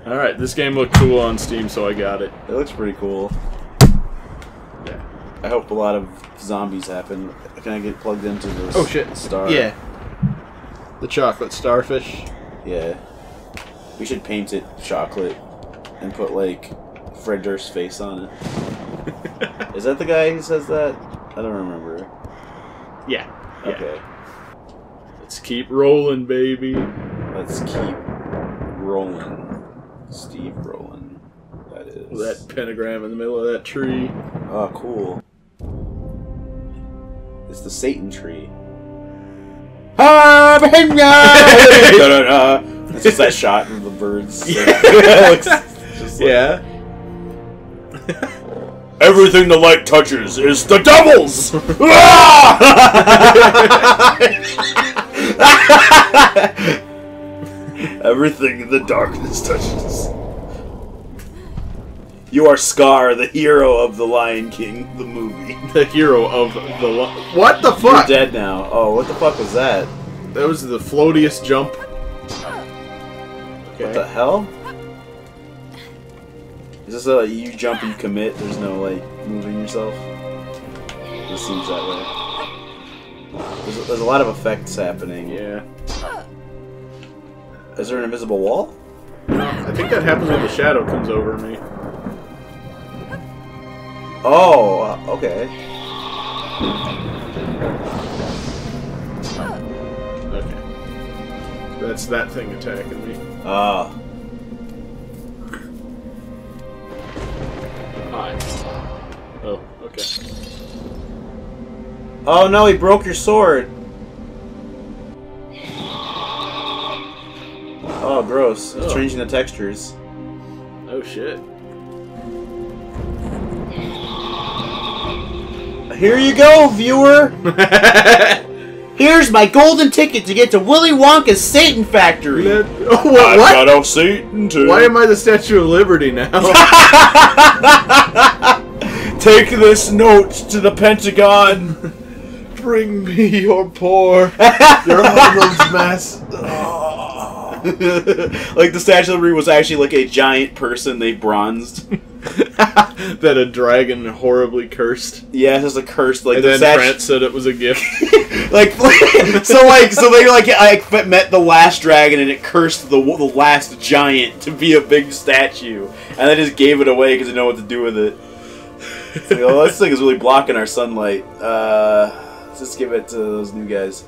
Alright, this game looked cool on Steam, so I got it. It looks pretty cool. Yeah. I hope a lot of zombies happen. Can I get plugged into this? Oh shit. Star? Yeah. The chocolate starfish. Yeah. We should paint it chocolate and put, like, Fred Durst's face on it. Is that the guy who says that? I don't remember. Yeah. Okay. Let's keep rolling, baby. Let's keep rolling. Steve rolling. That is. That pentagram in the middle of that tree. Oh, cool. It's the Satan tree. It's just that shot of the birds. Yeah. Everything the light touches is the devil's! Everything the darkness touches. You are Scar, the hero of The Lion King, the movie. The hero of the... What the fuck? You're dead now. Oh, what the fuck was that? That was the floatiest jump. Okay. What the hell? Is this a you jump and you commit? There's no, like, moving yourself? It seems that way. There's a lot of effects happening. Yeah. Is there an invisible wall? I think that happens when the shadow comes over me. Oh, okay. Okay. That's that thing attacking me. Ah. Hi. Oh, okay. Oh no, he broke your sword. Oh, gross. It's changing the textures. Oh shit. Here you go, viewer! Here's my golden ticket to get to Willy Wonka's Satan Factory! What? What? Got a Satan too. Why am I the Statue of Liberty now? Take this note to the Pentagon. Bring me your poor. Your Arnold's mess. Like the Statue of Liberty was actually like a giant person they bronzed. That a dragon horribly cursed. Yeah, it's just a curse. Like and the then Trent said it was a gift. so they met the last dragon and it cursed the last giant to be a big statue, and they just gave it away because they know what to do with it. It's like, oh, this thing is really blocking our sunlight. Let's just give it to those new guys.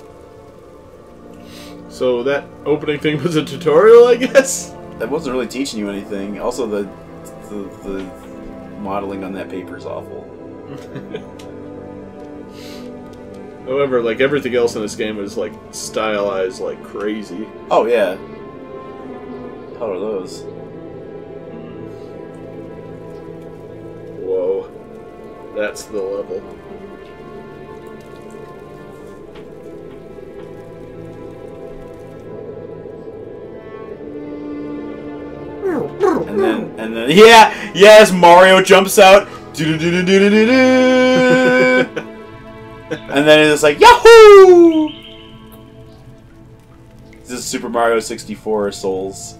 So that opening thing was a tutorial, I guess? That wasn't really teaching you anything. Also, the modeling on that paper is awful. However, like everything else in this game is like stylized like crazy. Oh yeah. How are those? Whoa. That's the level. And then yeah, yes, Mario jumps out. And then it's like Yahoo! This is Super Mario 64 Souls.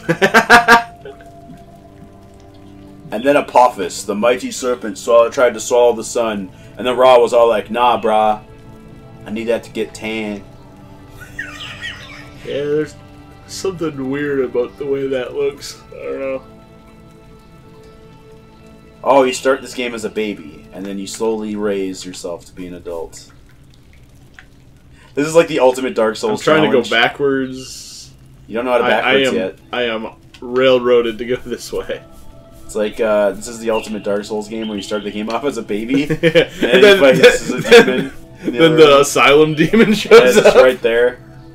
And then Apophis, the mighty serpent, tried to swallow the sun, and then Ra was all like, "Nah, brah, I need that to get tan." Yeah, there's something weird about the way that looks. I don't know. Oh, you start this game as a baby, and then you slowly raise yourself to be an adult. This is like the ultimate Dark Souls I'm trying challenge. to go backwards. You don't know how to backwards yet. I am railroaded to go this way. It's like, this is the ultimate Dark Souls game where you start the game off as a baby, and And then you fight this as a demon. Then the asylum demon shows up. up. Right there.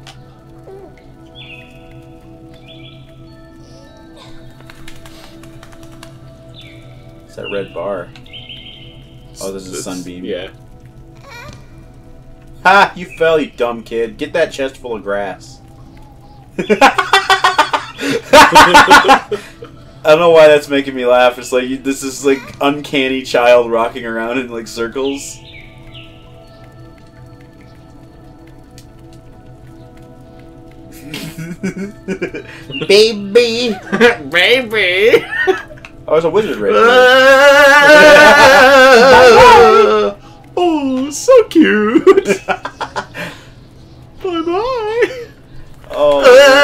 It's that red bar. Oh, this is a sunbeam. Yeah. Ha! You fell, you dumb kid. Get that chest full of grass. I don't know why that's making me laugh. It's like, this is like uncanny child rocking around in like circles. Baby! Baby! Oh, there's a wizard right there. Oh, so cute! Bye-bye! Oh.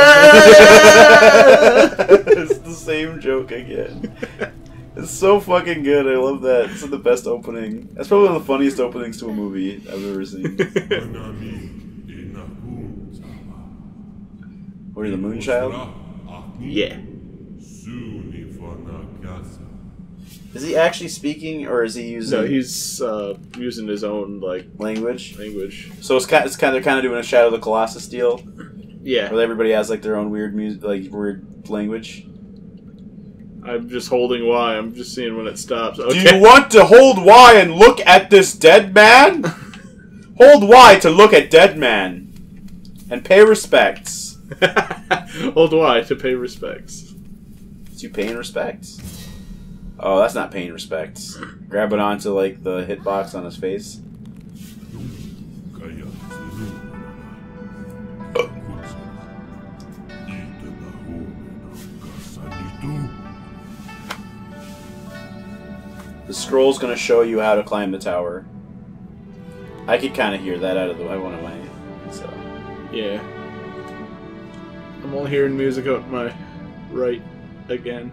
It's the same joke again. It's so fucking good. I love that. It's the best opening. That's probably one of the funniest openings to a movie I've ever seen. What are you, the Moonchild? Yeah. Is he actually speaking, or is he using? No, he's using his own language. So it's kind of doing a Shadow of the Colossus deal. Yeah. Where everybody has like their own weird music, like weird language. I'm just holding Y. I'm just seeing when it stops. Okay. Do you want to hold Y and look at this dead man? Hold Y to look at dead man, and pay respects. Hold Y to pay respects. Is you paying respects? Oh, that's not paying respects. Grab it onto like the hitbox on his face. The scroll's gonna show you how to climb the tower. I could kind of hear that out of the one of my. So. Yeah. I'm only hearing music out my right again.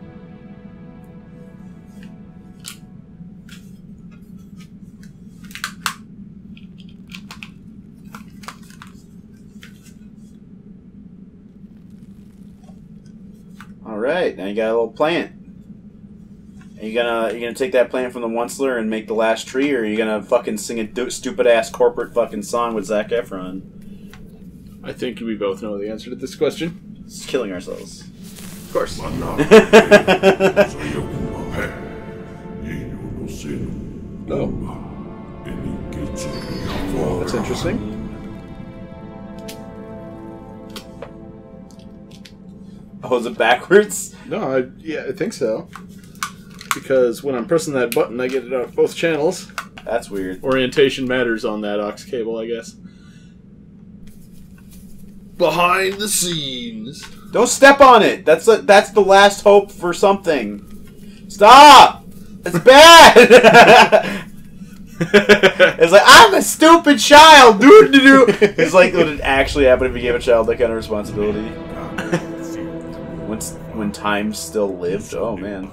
All right, now you got a little plant. Are you gonna take that plant from the Onceler and make the last tree, or are you gonna fucking sing a stupid ass corporate fucking song with Zac Efron? I think we both know the answer to this question. Just killing ourselves. Of course. Oh. That's interesting. Oh, is it backwards? No, yeah, I think so. Because when I'm pressing that button, I get it out both channels. That's weird. Orientation matters on that aux cable, I guess. Behind the scenes. Don't step on it. That's the last hope for something. Stop! It's bad. It's like, I'm a stupid child. It's like what would actually happen if you gave a child that kind of responsibility. When time still lived. Oh man.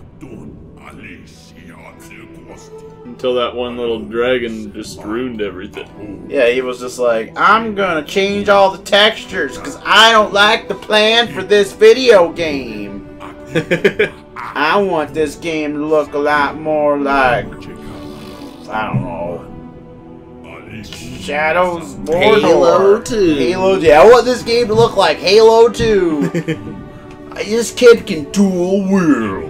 Until that one little dragon just ruined everything. Yeah, he was just like, I'm gonna change all the textures because I don't like the plan for this video game. I want this game to look a lot more like, I don't know, Shadows, Mordor. Halo 2. Halo, yeah, I want this game to look like Halo 2. This kid can dual wield.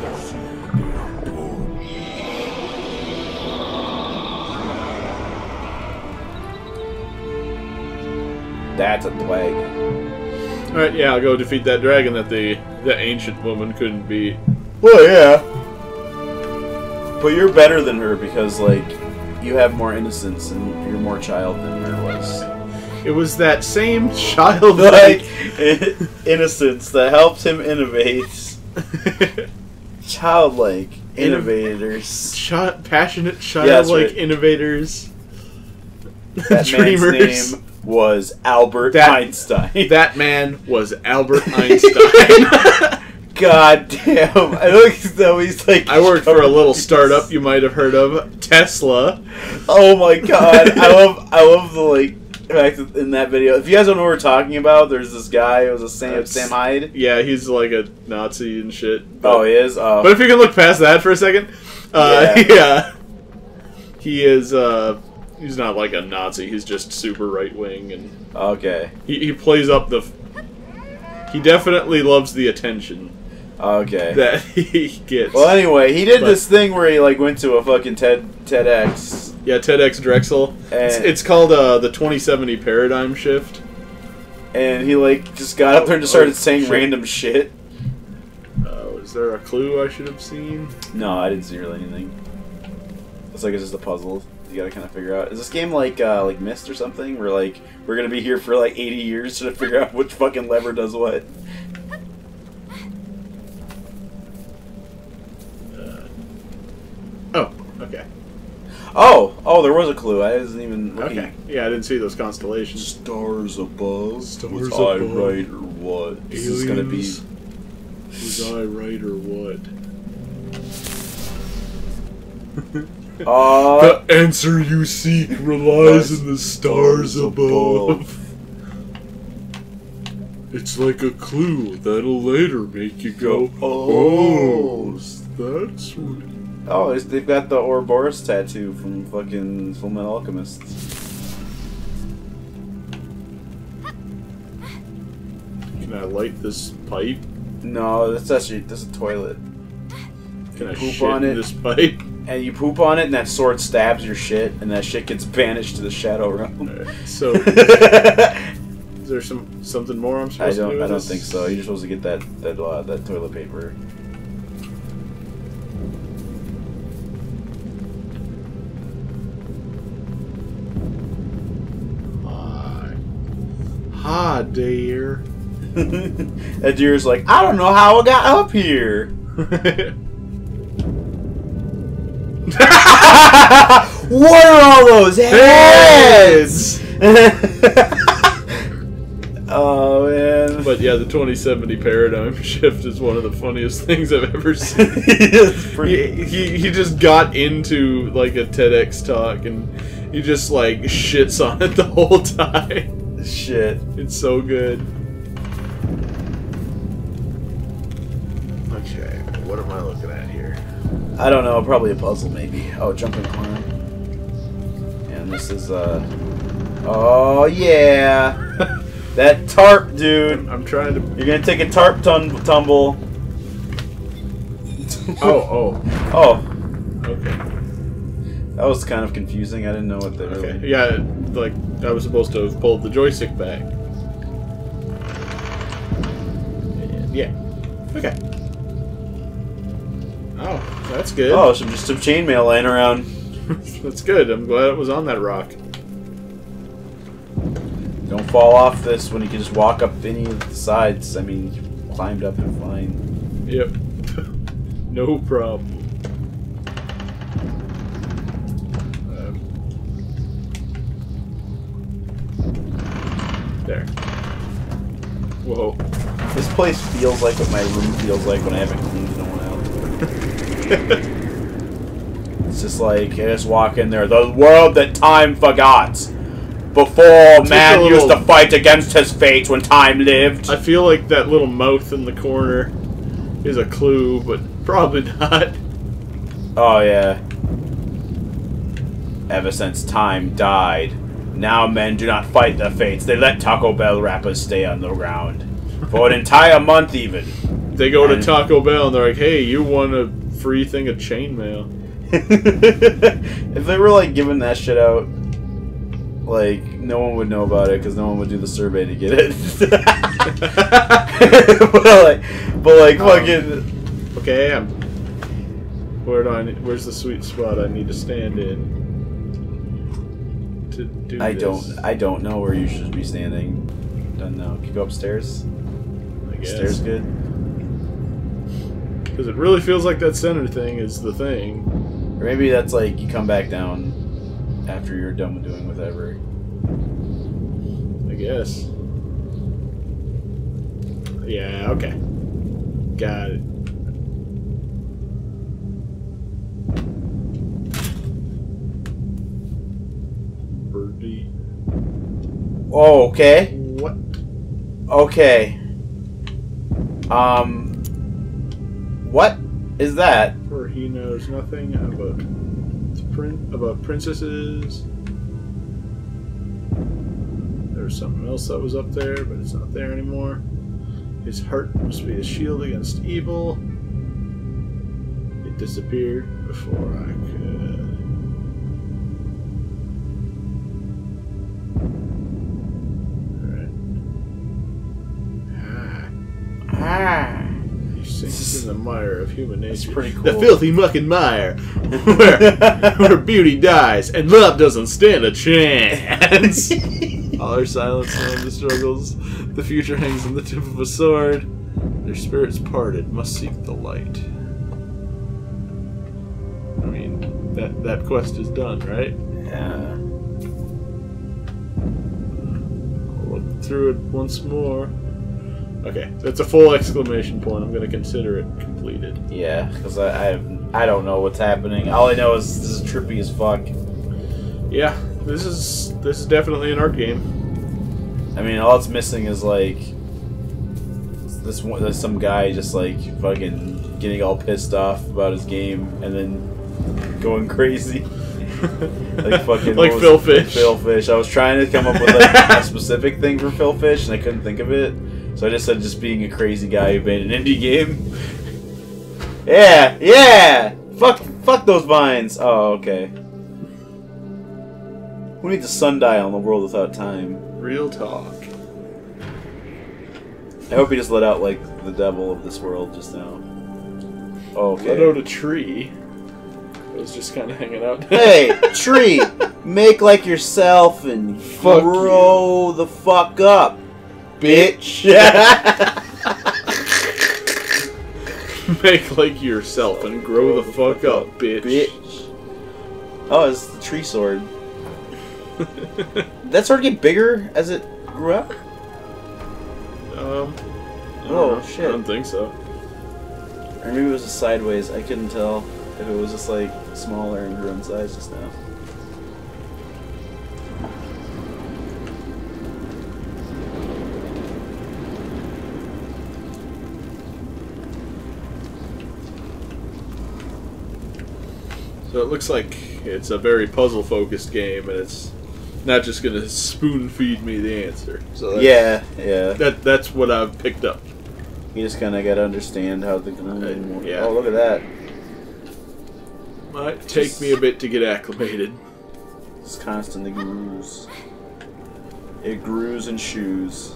That's a dragon. Alright, yeah, I'll go defeat that dragon that the ancient woman couldn't beat. Well, yeah. But you're better than her because, like, you have more innocence and you're more child than her was. It was that same childlike innocence that helped him innovate. Childlike innovators. Passionate childlike innovators. That man's name was Albert Einstein. That man was Albert Einstein. God damn. I look as though he's like... I worked for a little startup you might have heard of, Tesla. Oh my god. I love the, like, fact that in that video. If you guys don't know what we're talking about, there's this guy, it was a Sam Hyde. Yeah, he's like a Nazi and shit. But, oh, he is? Oh. But if you can look past that for a second, yeah. He is, he's not like a Nazi, he's just super right-wing, and... Okay. He plays up the... He definitely loves the attention. Okay. That he gets. Well, anyway, he did this thing where he, like, went to a fucking TEDx. Yeah, TEDx Drexel. It's called the 2070 Paradigm Shift. And he, like, just got up there and just started saying random shit. Is there a clue I should have seen? No, I didn't see really anything. It's like it's just a puzzle you gotta kind of figure out. Is this game like Myst or something? Where, like, we're gonna be here for, like, 80 years to figure out which fucking lever does what? Oh, there was a clue. I wasn't even looking. Okay. Yeah, I didn't see those constellations. Stars above. Stars was above. I right or what? This is gonna be. Was I right or what? The answer you seek relies in the stars above. It's like a clue that'll later make you go, oh, that's what. Oh, they've got the Ouroboros tattoo from fucking Fullmetal Alchemist. Can I light this pipe? No, that's a toilet. Can I poop shit on in it? this pipe? And you poop on it, and that sword stabs your shit, and that shit gets banished to the Shadow Realm. Right, so, is there something more I'm supposed to do? I don't think so. You're supposed to get that toilet paper. Hi, dear. That deer's like, I don't know how I got up here. What are all those heads? Oh man! But yeah, the 2070 paradigm shift is one of the funniest things I've ever seen. he just got into like a TEDx talk and he just like shits on it the whole time. Shit. It's so good. Okay, what am I looking at here? I don't know, probably a puzzle maybe. Oh, jumping corner. And this is oh yeah. That tarp, dude. I'm trying to. You're gonna take a tarp tumble. Oh. Okay. That was kind of confusing. I didn't know what they were. Okay. Yeah, like I was supposed to have pulled the joystick back. Yeah. Okay. Oh, that's good. Oh, some chainmail laying around. That's good. I'm glad it was on that rock. Don't fall off this when you can just walk up any of the sides. I mean, you climbed up and fine. Yep. No problem. There. Whoa. This place feels like what my room feels like when I haven't cleaned no one out. It's just like, I just walk in there. The world that time forgot. Before man used to fight against his fate when time lived. I feel like that little mouth in the corner is a clue, but probably not. Oh, yeah. Ever since time died, now men do not fight their fates. They let Taco Bell wrappers stay on the ground. For an entire month, even. They go to Taco Bell and they're like, hey, you won a free thing of chainmail. If they were, like, giving that shit out, like, no one would know about it because no one would do the survey to get it. but like, fucking. Okay, where's the sweet spot I need to stand in to do this? I don't know where you should be standing. Don't know. Can you go upstairs? I guess. Stairs good. Because it really feels like that center thing is the thing. Or maybe that's like you come back down after you're done with doing whatever. I guess. Yeah, okay. Got it. Birdie. Oh, okay. What? Okay. What is that? For he knows nothing about princesses. There's something else that was up there, but it's not there anymore. His heart must be a shield against evil. It disappeared before I could. Ah. He sinks in the mire of human nature. That's pretty cool. The filthy mucking mire, where beauty dies and love doesn't stand a chance. All our silence known the struggles. The future hangs on the tip of a sword. Their spirits parted must seek the light. I mean, that quest is done, right? Yeah. I'll look through it once more. Okay, that's a full exclamation point. I'm gonna consider it completed. Yeah, because I don't know what's happening. All I know is this is trippy as fuck. Yeah, this is definitely an art game. I mean, all it's missing is like there's some guy just like fucking getting all pissed off about his game and then going crazy. Like fucking like Phil Fish. Phil Fish. I was trying to come up with like a specific thing for Phil Fish and I couldn't think of it. So I just said just being a crazy guy who made an indie game. Yeah, yeah. Fuck those vines. Oh, okay. Who needs a sundial in the world without time? Real talk. I hope he just let out like the devil of this world just now. Oh, okay. Let out a tree. It was just kind of hanging out. Hey, tree! Make like yourself and grow the fuck up, bitch. Make like yourself and grow the fuck up, bitch. Oh, it's the tree sword. Did that sword get bigger as it grew up? Oh shit! I don't think so. Or maybe it was just sideways. I couldn't tell if it was just like smaller and grew in size just now. So it looks like it's a very puzzle-focused game, and it's not just gonna spoon-feed me the answer. So yeah. That's what I've picked up. You just kind of gotta understand how the game. Yeah. Oh, look at that. Might take me a bit to get acclimated. It's constantly grooves. It grooves and shoes.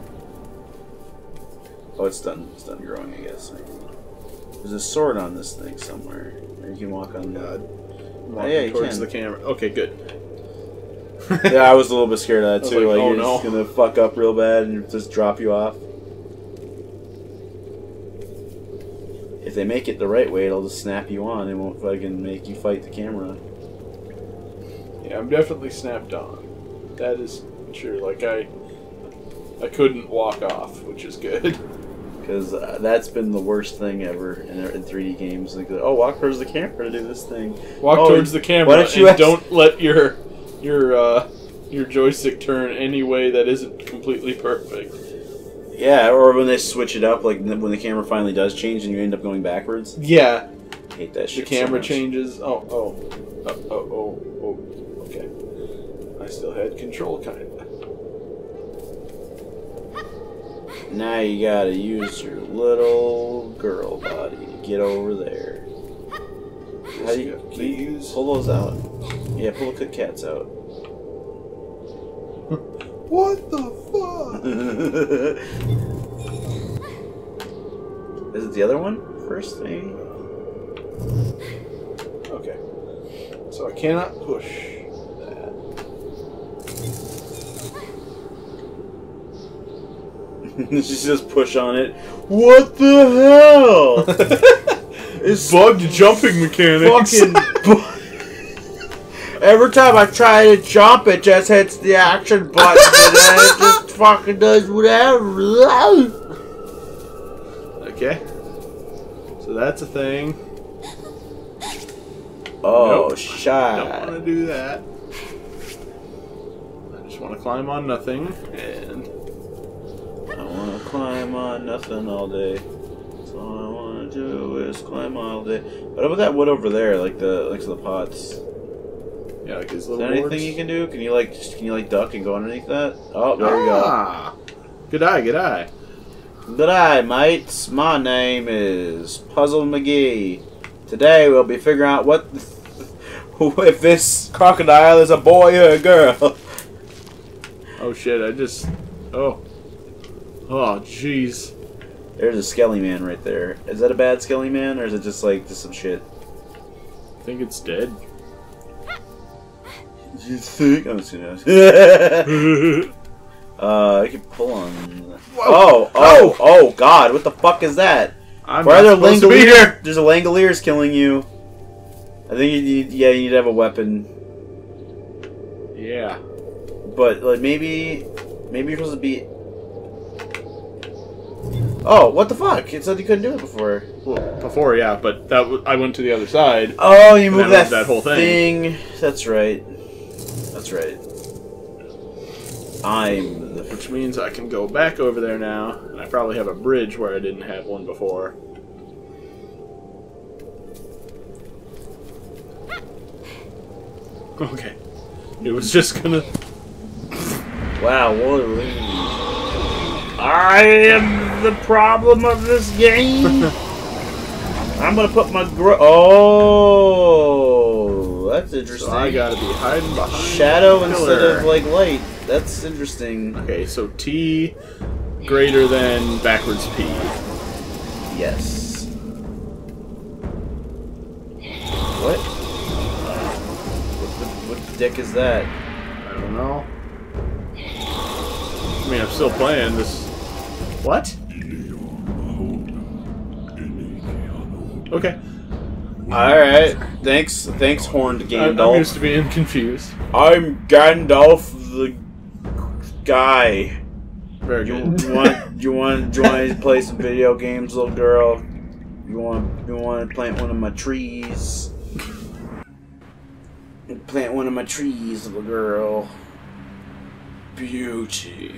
Oh, it's done. It's done growing, I guess. There's a sword on this thing somewhere. Or you can walk on that. Oh, yeah, towards the camera. Okay, good. Yeah, I was a little bit scared of that too. Like, like oh, you're no. just gonna fuck up real bad and just drop you off. If they make it the right way, it'll just snap you on. It won't fucking make you fight the camera. Yeah, I'm definitely snapped on. That is true. Like I couldn't walk off, which is good. Because that's been the worst thing ever in 3D games. Like, oh, walk towards the camera to do this thing. Walk towards the camera and don't let your joystick turn any way that isn't completely perfect. Yeah, or when they switch it up, like when the camera finally does change and you end up going backwards. Yeah. I hate that shit. The camera so much. changes. Oh. Okay. I still had control, kinda. Now you gotta use your little girl body to get over there. How do you pull those out? Yeah, pull the Kit Kats out. What the fuck? Is it the other one first, maybe? Okay. So I cannot push that. She just push on it. What the hell? It's bugged jumping mechanics. Fucking every time I try to jump, it just hits the action button and then it just fucking does whatever. Okay. So that's a thing. Oh, nope. shit. Don't want to do that. I just want to climb on nothing, and I want to climb on nothing all day. That's all I want to do is climb all day. What about that wood over there, like the pots? Yeah, like these Is little there boards. anything you can do? Can you like duck and go underneath that? Oh, there we go. Good eye, good eye. Good eye, mates. My name is Puzzle McGee. Today we'll be figuring out what if this crocodile is a boy or a girl. Oh shit! Oh, jeez. There's a Skelly Man right there. Is that a bad Skelly Man or is it just some shit? I think it's dead. You think? I'm just gonna. I can pull on. Whoa. Oh! God! What the fuck is that? I'm Why are not there supposed to be here. There's a Langoliers killing you. I think you need to have a weapon. Yeah. But like maybe you're supposed to be. Oh, what the fuck! It said you couldn't do it before. Well, before, yeah, but I went to the other side. Oh, you moved that whole thing. That's right. That's right. Which means I can go back over there now, and I probably have a bridge where I didn't have one before. Okay. It was just gonna... Wow, what a lead. I am the problem of this game. I'm gonna put my Oh, that's interesting. So I gotta be hiding behind shadow instead of like light. That's interesting. Okay, so T greater than backwards P. Yes. What? What the dick is that? I don't know. I mean, I'm still playing this. What? Okay. Alright. Thanks, horned Gandalf. I'm used to being confused. I'm Gandalf the guy. Very good. You want to play some video games, little girl? You want to plant one of my trees? Plant one of my trees, little girl. Beauty.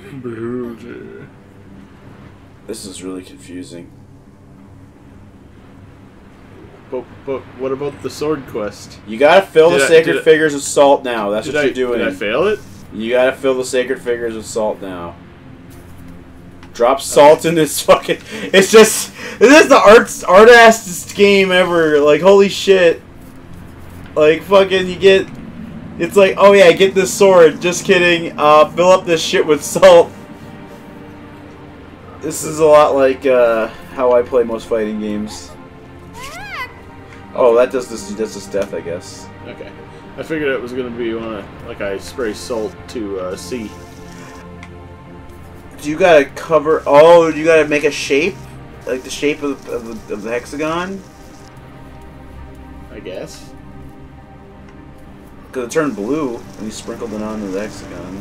This is really confusing. But what about the sword quest? You gotta fill the sacred figures with salt now. That's what you're doing. Did I fail it? You gotta fill the sacred figures with salt now. Drop salt in this fucking... This is the art-assest game ever. Like, holy shit. Like, fucking, you get... It's like, oh yeah, get this sword. Just kidding. Fill up this shit with salt. This is a lot like how I play most fighting games. Oh, that does this death, I guess. Okay. I figured it was going to be like I spray salt to C. Do you gotta cover... Oh, you gotta make a shape? Like the shape of the hexagon? I guess. Because it turned blue when you sprinkled it onto the hexagon.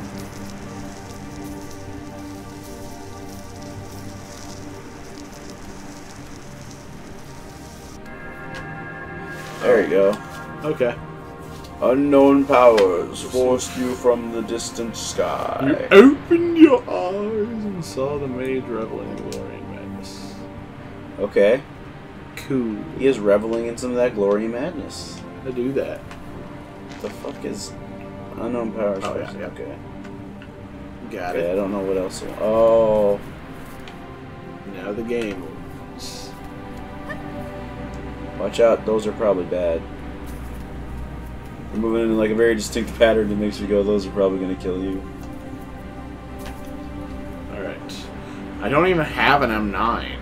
There you go. Okay. Unknown powers forced you from the distant sky. You opened your eyes and saw the mage reveling in glory and madness. Okay. Cool. He is reveling in some of that glory and madness. I do that. What the fuck is unknown powers? Oh, yeah. Okay. Got it. it. I don't know what else. Oh. Now the game moves. Watch out, those are probably bad. We're moving in like a very distinct pattern that makes you go, those are probably going to kill you. Alright. I don't even have an M9.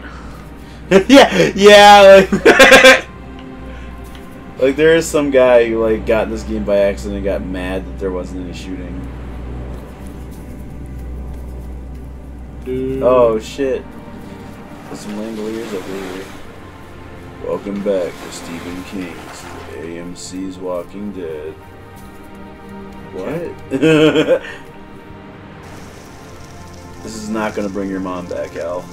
yeah, like... like, there is some guy who, like, got in this game by accident and got mad that there wasn't any shooting. Dude. Oh, shit. There's some Langoliers over here. Welcome back to Stephen King's AMC's Walking Dead. What? This is not going to bring your mom back, Al.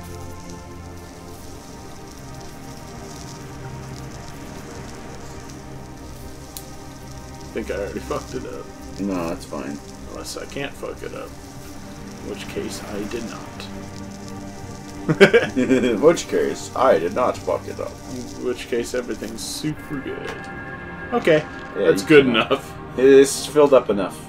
I think I already fucked it up. No, that's fine. Unless I can't fuck it up. In which case, I did not. In which case, I did not fuck it up. In which case, everything's super good. Okay, yeah, that's good enough. It is filled up enough.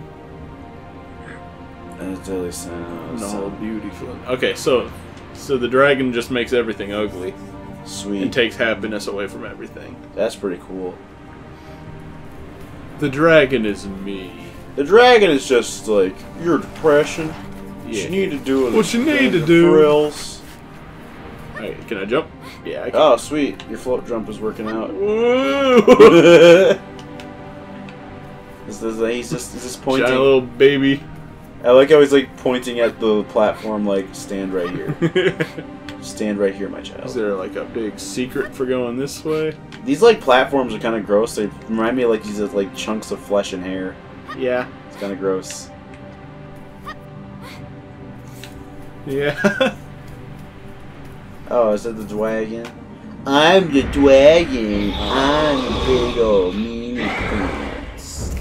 And it really sounds... No, beautiful. Okay, so the dragon just makes everything ugly. Sweet. And takes happiness away from everything. That's pretty cool. The dragon is me. The dragon is just like your depression. What Yeah. you need to do is What you need to do. Thrills. Alright, can I jump? Yeah, I can. Oh, sweet. Your float jump is working out. Whoa! He's just pointing. Giant little baby. I like how he's like pointing at the platform, like stand right here. Stand right here, my child. Is there like a big secret for going this way? These like platforms are kind of gross. They remind me of like these like chunks of flesh and hair. Yeah. It's kind of gross. Yeah. Oh, is that the dragon? I'm the dragon. I'm the big old meanie pants.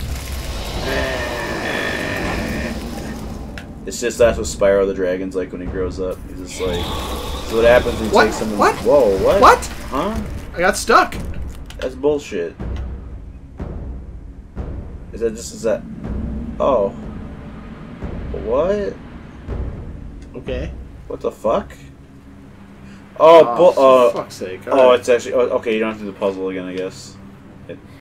It's just that's what Spyro the Dragon's like when he grows up. He's just like, so what happens when he takes someone? What? Whoa, what? What? Huh? I got stuck. That's bullshit. Is that? Oh. What? Okay. What the fuck? Oh, For fuck's sake. Oh, it's actually. Oh, okay, you don't have to do the puzzle again, I guess.